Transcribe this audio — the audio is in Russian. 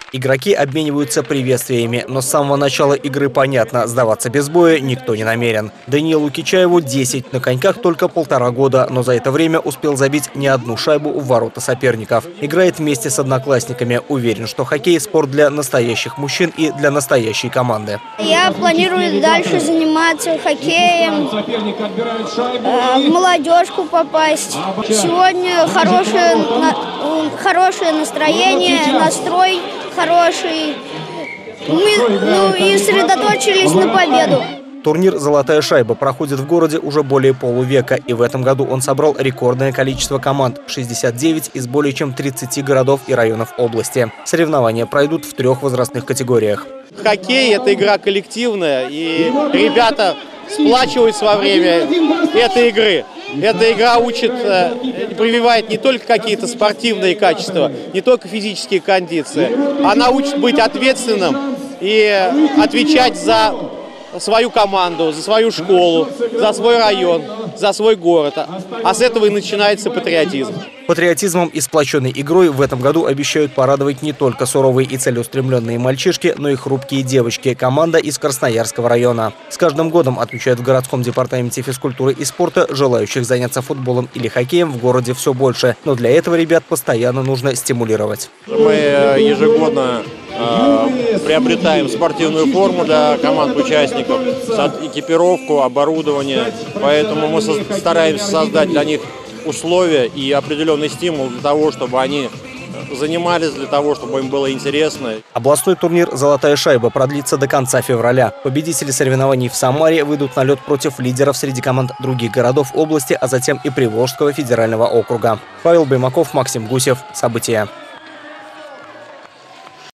Игроки обмениваются приветствиями, но с самого начала игры понятно, сдаваться без боя никто не намерен. Даниилу Кичаеву 10, на коньках только 1,5 года, но за это время успел забить не одну шайбу в ворота соперников. Играет вместе с одноклассниками, уверен, что хоккей – спорт для настоящих мужчин и для настоящей команды. Я планирую дальше заниматься хоккеем, в молодежку попасть. Сегодня хорошее настроение, настрой хороший. Мы и сосредоточились на победу. Турнир «Золотая шайба» проходит в городе уже более полувека, и в этом году он собрал рекордное количество команд – 69 из более чем 30 городов и районов области. Соревнования пройдут в 3 возрастных категориях. Хоккей – это игра коллективная, и ребята сплачиваются во время этой игры. Эта игра учит, прививает не только какие-то спортивные качества, не только физические кондиции. Она учит быть ответственным и отвечать за свою команду, за свою школу, за свой район, за свой город. А с этого и начинается патриотизм. Патриотизмом и сплоченной игрой в этом году обещают порадовать не только суровые и целеустремленные мальчишки, но и хрупкие девочки. Команда из Красноярского района. С каждым годом, отмечают в городском департаменте физкультуры и спорта, желающих заняться футболом или хоккеем в городе все больше. Но для этого ребят постоянно нужно стимулировать. Мы ежегодно приобретаем спортивную форму для команд участников, экипировку, оборудование. Поэтому мы стараемся создать для них условия и определенный стимул для того, чтобы они занимались, для того, чтобы им было интересно. Областной турнир «Золотая шайба» продлится до конца февраля. Победители соревнований в Самаре выйдут на лед против лидеров среди команд других городов области, а затем и Приволжского федерального округа. Павел Баймаков, Максим Гусев. События.